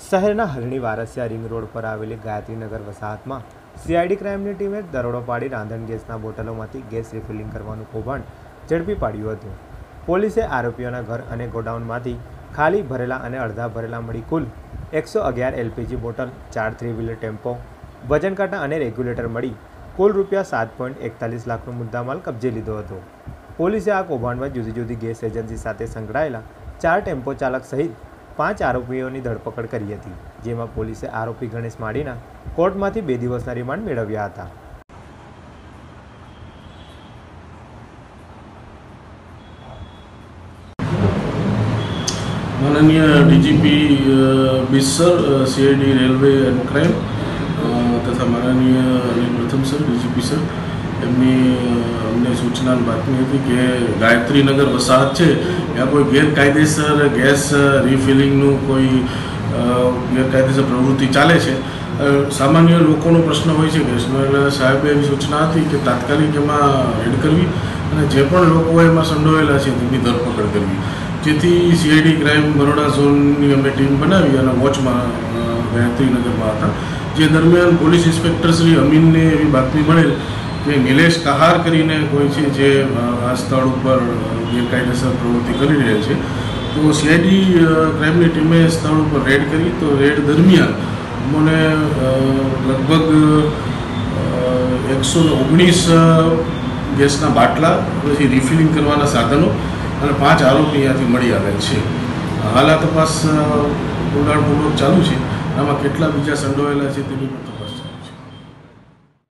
શહેરના હરણી Varasiya ring road પર આવેલી ગાયત્રીનગર વસાહતમાં સીઆઈડી ક્રાઇમની ટીમે દરોડો પાડી રાંધણ ગેસના બોટલોમાંથી ગેસ રિફિલિંગ કરવાનું કૌભાંડ ઝડપી પાડ્યું હતું। પોલીસે આરોપીઓના ઘર અને ગોડાઉનમાંથી ખાલી ભરેલા અને અડધા ભરેલા મળી કુલ 111 એલપીજી બોટલ, 4 3 વ્હીલર ટેમ્પો, વજન કાંટા અને રેગ્યુલેટર મળી કુલ રૂપિયા 7.41 લાખનો મુદ્દામાલ કબજે લીધો હતો। પોલીસે આ કૌભાંડમાં જુદી જુદી ગેસ એજન્સી સાથે સંકળાયેલા 4 ટેમ્પો ચાલક સહિત 5 આરોપીઓની ધરપકડ કરી હતી, જેમાં પોલીસે આરોપી ગણેશ માડીના કોર્ટમાંથી 2 દિવસના રિમાન્ડ મેળવ્યા હતા। माननीय DGP 20 sir, CID railway and crime तथा माननीय अनिल प्रथम सर, डीजीपी सर, अમને सूचना बातमी હતી કે ગાયત્રીનગર વસાહત છે ત્યાં કોઈ ગેરકાયદેસર ગેસ રિફિલિંગનું કોઈ ગેરકાયદેસર પ્રવૃત્તિ ચાલે છે। સામાન્ય લોકોનો પ્રશ્ન હોય છે ગેસનો, એટલે સાહેબે એવી સૂચના હતી કે તાત્કાલિક એમાં રેડ કરવી અને જે પણ લોકો એમાં સંડોવાયેલા છે તેમની ધરપકડ કરવી, જેથી સીઆઈડી ક્રાઇમ બરોડા ઝોનની અમે ટીમ બનાવી અને વોચમાં ગાયત્રીનગરમાં હતા। જે દરમિયાન પોલીસ ઇન્સ્પેક્ટર શ્રી અમીનને એવી બાતમી મળેલ કે નિલેશ કહાર કરીને કોઈ છે જે આ સ્થળ ઉપર ગેરકાયદેસર પ્રવૃત્તિ કરી રહેલ છે, તો સીઆઈડી ક્રાઇમની ટીમે સ્થળ ઉપર રેડ કરી। તો રેડ દરમિયાન મને લગભગ 119 ગેસના બાટલા, પછી રિફિલિંગ કરવાના સાધનો અને 5 આરોપી અહીંયાથી મળી આવેલ છે। હાલ આ તપાસ ઊંડાણપૂર્વક ચાલુ છે, આમાં કેટલા બીજા સંડોવાયેલા છે તેની